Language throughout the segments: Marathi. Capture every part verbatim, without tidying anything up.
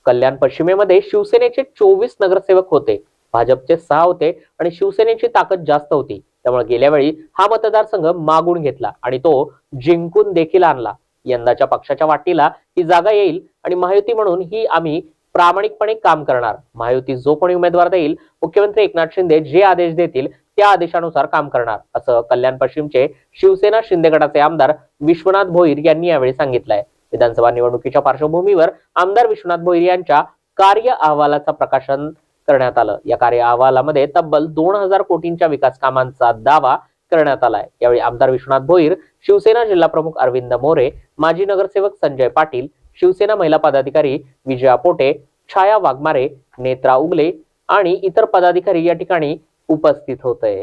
कल्याण पश्चिमेमध्ये शिवसेनेचे चोवीस नगरसेवक होते, भाजपचे सहा होते आणि शिवसेनेची ताकद जास्त होती। त्यामुळे गेल्या वेळी हा मतदारसंघ मागून घेतला आणि तो जिंकून देखील आणला। यंदाच्या पक्षाच्या वाटीला ही जागा येईल आणि महायुती म्हणून ही आम्ही प्रामाणिकपणे काम करणार। महायुती जो कोणी उमेदवार देईल, मुख्यमंत्री एकनाथ शिंदे जे आदेश देतील त्या आदेशानुसार काम करणार, असं कल्याण पश्चिमचे शिवसेना शिंदे गटाचे आमदार विश्वनाथ भोईर यांनी यावेळी सांगितलंय। विधानसभा निवडणुकीच्या पार्श्वभूमीवर आमदार विश्वनाथ भोईर यांच्या कार्य अहवालाचं प्रकाशन करण्यात आलं। या कार्य अहवालामध्ये तब्बल दोन हजार कोटींच्या विकास कामांचा दावा करण्यात आलाय। यावेळी आमदार विश्वनाथ भोईर, शिवसेना जिल्हा प्रमुख अरविंद मोरे, माजी नगरसेवक संजय पाटील, शिवसेना महिला पदाधिकारी विजया पोटे, छाया वाघमारे, नेत्रा उगले आणि इतर पदाधिकारी या ठिकाणी उपस्थित होते।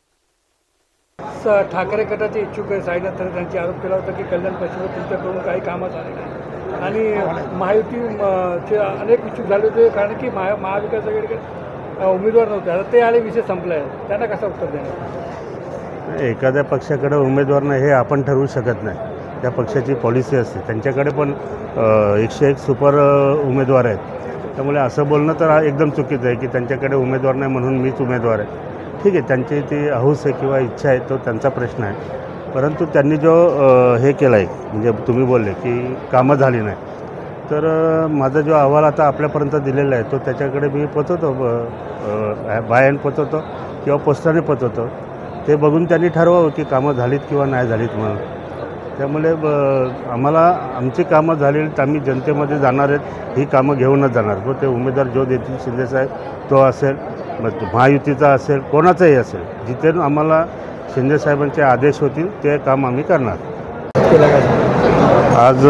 ठाकरे गटाचे इच्छुक साईनाथ तर त्यांनी आरोप केला होता की कल्याण पश्चिम तुमच्याकडून काही कामं झाले नाही आणि महायुतीचे अनेक इच्छुक झाले होते, कारण की महा महाविकास आघाडीकडे उमेदवार नव्हते। आता ते आले, विषय संपला आहे, त्यांना कसं उत्तर देणार? एखाद्या पक्षाकडे उमेदवार नाही हे आपण ठरवू शकत नाही, त्या पक्षाची पॉलिसी असते। त्यांच्याकडे पण एकशे एक सुपर उमेदवार आहेत, त्यामुळे असं बोलणं तर एकदम चुकीचं आहे की त्यांच्याकडे उमेदवार नाही म्हणून मीच उमेदवार आहे। ठीक आहे, त्यांची ती हौस आहे किंवा इच्छा आहे, तो त्यांचा प्रश्न आहे। परंतु त्यांनी जो हे केलं आहे, म्हणजे तुम्ही बोलले की कामं झाली नाही, तर माझा जो अहवाल आता आपल्यापर्यंत दिलेला आहे तो त्याच्याकडे मी पोचवतो, बाय हँड पोचवतो किंवा पोस्टाने पोचवतो। ते बघून त्यांनी ठरवावं की कामं झालीत किंवा नाही झालीत म्हणून। त्यामुळे आम्हाला आमची कामं झाली तर आम्ही जनतेमध्ये जाणार आहेत, ही कामं घेऊनच जाणार। तो ते उमेदवार जो देतील, शिंदेसाहेब तो असेल, महायुतीचा असेल, कोणाचाही असेल, जिथे आम्हाला शिंदेसाहेबांचे आदेश होतील ते काम आम्ही करणार। आज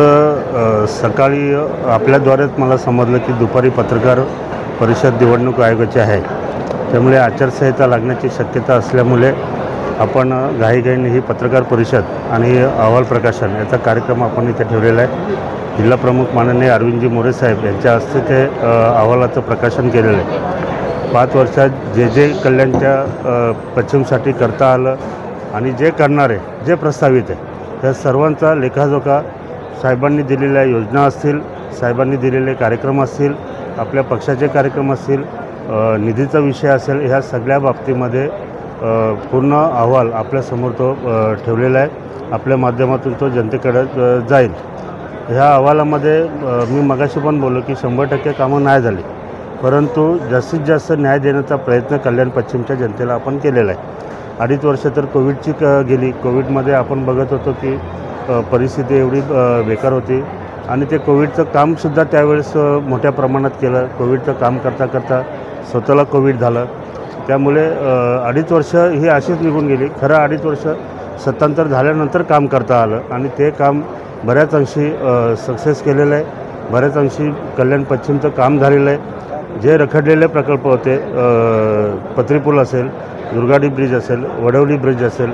सकाळी आपल्याद्वारेच मला समजलं की दुपारी पत्रकार परिषद निवडणूक आयोगाची आहे, त्यामुळे आचारसंहिता लागण्याची शक्यता असल्यामुळे आपण घाईघाईने ही पत्रकार परिषद आणि अहवाल प्रकाशन याचा कार्यक्रम आपण इथे ठेवलेला आहे। जिल्हा प्रमुख माननीय अरविंदजी मोरे साहेब यांच्या हस्ते ते अहवालाचं प्रकाशन केलेलं आहे। पाच वर्षात जे जे कल्याणच्या पश्चिमसाठी करता आलं आणि जे करणार आहे, जे प्रस्तावित आहे, त्या सर्वांचा लेखाजोखा साहेबांनी दिलेल्या योजना असतील, साहेबांनी दिलेले कार्यक्रम असतील, आपल्या पक्षाचे कार्यक्रम असतील, निधीचा विषय असेल, ह्या सगळ्या बाबतीमध्ये पूर्ण अहवाल आपल्यासमोर तो ठेवलेला आहे। आपल्या माध्यमातून तो जनतेकडे जाईल। ह्या अहवालामध्ये मी मगाशी पण बोललो की शंभर टक्के कामं नाही झाली, परंतु जास्तीत जास्त न्याय देण्याचा प्रयत्न कल्याण पश्चिमच्या जनतेला आपण केलेला आहे। अडीच वर्ष तर कोविडची क गेली कोविडमध्ये आपण बघत होतो की परिस्थिती एवढी बेकार होती आणि ते कोविडचं कामसुद्धा त्यावेळेस मोठ्या प्रमाणात केलं। कोविडचं काम करता करता स्वतःला कोविड झालं, त्यामुळे अडीच वर्ष ही अशीच निघून गेली। खरं अडीच वर्ष सत्तांतर झाल्यानंतर काम करता आलं आणि ते काम बऱ्याच अंशी सक्सेस केलेलं आहे, बऱ्याच अंशी कल्याण पश्चिमचं काम झालेलं आहे। जे रखडलेले प्रकल्प होते, पत्रीपूल असेल, दुर्गाडी ब्रिज असेल, वडवली ब्रिज असेल,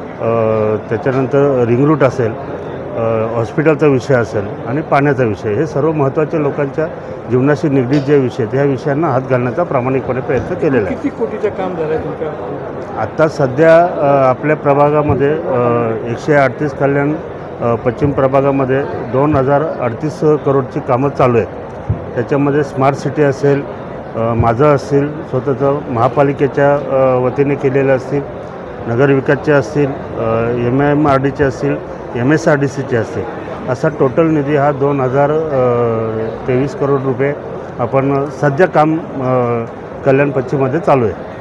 त्याच्यानंतर रिंग रूट असेल, हॉस्पिटलचा विषय असेल आणि पाण्याचा विषय, हे सर्व महत्त्वाचे लोकांच्या जीवनाशी निगडीत जे विषय आहेत, ह्या विषयांना हात घालण्याचा प्रामाणिकपणे प्रयत्न केलेला आहे। किती कोटीचं काम झालं आहे तुमच्या? आत्ता सध्या आपल्या प्रभागामध्ये एकशे अडतीस कल्याण पश्चिम प्रभागामध्ये दोन हजार अडतीस करोडची कामं चालू आहेत। त्याच्यामध्ये स्मार्ट सिटी असेल, माझं असतील, स्वतःचं महापालिकेच्या वतीने केलेलं असतील, नगरविकासचे असतील, एम एम आर डीचे असतील, एम एस आर डी सीचे असतील, असा टोटल निधी हा दोन हजार तेवीस करोड रुपये आपण सध्या काम कल्याण पश्चिममध्ये चालू आहे।